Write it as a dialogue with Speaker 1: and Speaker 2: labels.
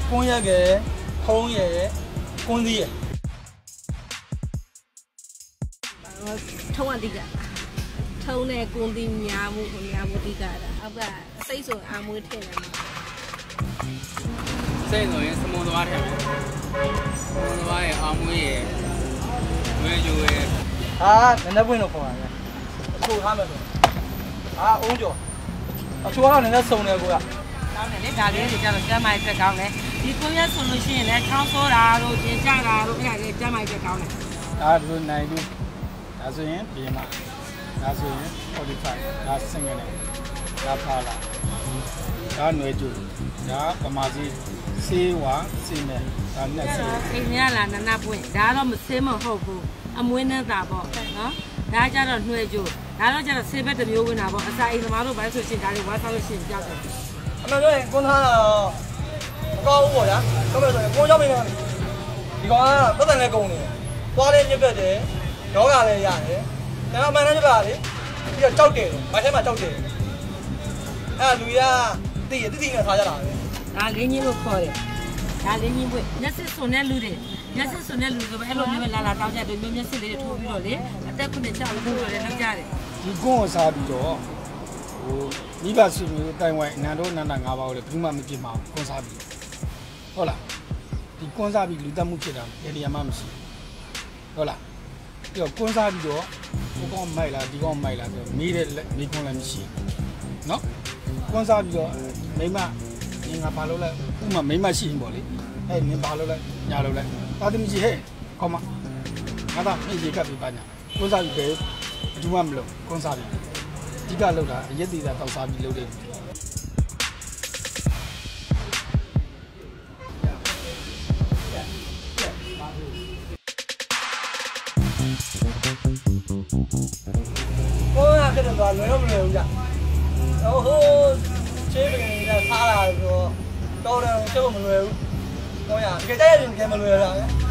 Speaker 1: 公爷给红爷公的。
Speaker 2: 抽完这个，抽那工地nhà mua这个的，啊不，谁说俺没听的嘛？
Speaker 3: 谁说人什么都阿听？什么都阿也阿没也，没就也。
Speaker 1: 啊，人家不能放的，抽他们说，啊，欧洲，啊，抽他人家送那个呀。
Speaker 2: ကောင်းတယ်လေဒါလေးတွေကျတော့ကျမ်းမိုက်ချက်ကောင်းတယ်ဒီကိုရက်ဆိုလို့ရှိရင်လည်းချောင်းဆိုးတာတို့ပြင်ကြတာတို့အဲ့ဒါလေးကျမ်းမိုက်ချက်ကောင်းတယ်
Speaker 1: ဒါတို့နိုင်ဘူးဒါဆိုရင်ပြင်မှာဒါဆိုရင်45ဒါစင်ငယ်နဲ့ဒါဖာလာဒါຫນွေကျူဒါပမာစီစေးဝါစီမယ်ဒါနဲ့စီ
Speaker 2: အိမ်ရလာနနပွင့်ဒါတော့မစင်းမဟုတ်ဘူးအမွေးနဲ့တာပေါ့နော်ဒါကြတော့ຫນွေကျူဒါတော့ကျတော့ဆေးဘက်တစ်မျိုးဝင်တာပေါ့အစာအိမ်သမားတို့ဘာလို့ဆိုရှင်ဒါလေးဝါစားလို့ရှိရင်ကြောက်တယ်
Speaker 1: အမှန်ပြောရင်ကွန်ထားတာမကောင်းဘူးပေါ့ဗျာဆိုမဲ့ဆိုရင်ကိုကြောက်မိနေဒီကောင်ကပတ်သက်နဲ့ကုန်နေသွားလေးညက်ပြတ်တယ်ယောဂလည်းရတယ်ဒါမှမန်နဲ့ပြပါလေပြီးတော့ကြောက်တယ်မိုက်ထဲမှာကြောက်တယ်အဲ့လူရတိနဲ့ထားကြတာပဲ
Speaker 2: ဒါလင်းကြီးလို့ခေါ်တယ်ဒါလင်းကြီးပွင့်မျက်စိစွန်တဲ့လူတွေမျက်စိစွန်တဲ့လူတွေပဲအဲ့လိုမျိုးလာတောင်းကြတယ်မျိုးမျက်စိလေးတွေထိုးပြီးတော့လေအသက်ခုနှစ်ချလို့ထိုးလို့လည်းလောက်ကြတယ်
Speaker 1: ဒီကွန်းကိုစားပြီးတော့ဟိုမိဘဆွေမျိုးတိုင်ဝိုင်းအနန္တောအနန္တ၅ပါးကိုလည်းဘယ်သူမှမပြစ်မှာကွန်းစားပြီးဟုတ်လားဒီကွန်းစားပြီးလူတက်မှုဖြစ်တာဘယ်နေရာမှမရှိဟုတ်လားပြီးတော့ကွန်းစားပြီးတော့ဟိုကောင်မိုက်လားဒီကောင်မိုက်လားဆိုတော့မေးတဲ့မေးခွန်းလည်းမရှိနော်ကွန်းစားပြီးတော့မိမငါဘာလို့လဲဥမာမိမရှိရင်ပေါ့လေအဲ့နင်ဘာလို့လဲညာလို့လဲတာသမီးကြီးဟဲ့ခေါမငါတော့အေးရေကပ်ပြီးပါညာကွန်းစားပြီးပဲဘူးမှမလုပ်ကွန်းစားပြီးအဓိကလောက်တာအရက်သေးတာတောက်စားပြီးလုပ်တယ်ကိုယ်ကဖြစ်တော့လွယ်တော့မလွယ်ဘူးကြာဟိုချေးပင်ကထားလာဆိုတော့တော်တယ်ကျုပ်မလွယ်ဘူးဟောရတကယ်ကြရရင်ကမလွယ်တာ